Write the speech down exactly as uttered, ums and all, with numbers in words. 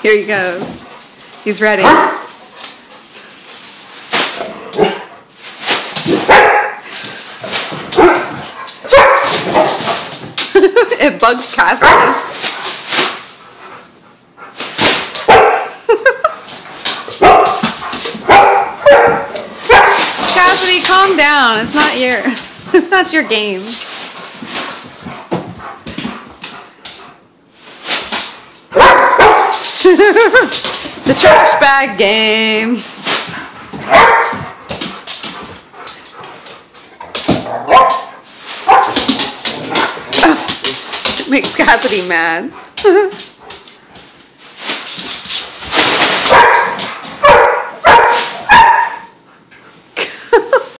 Here he goes. He's ready. It bugs Cassidy. Cassidy, calm down. It's not your it's not your game. The trash bag game. It makes Cassidy mad.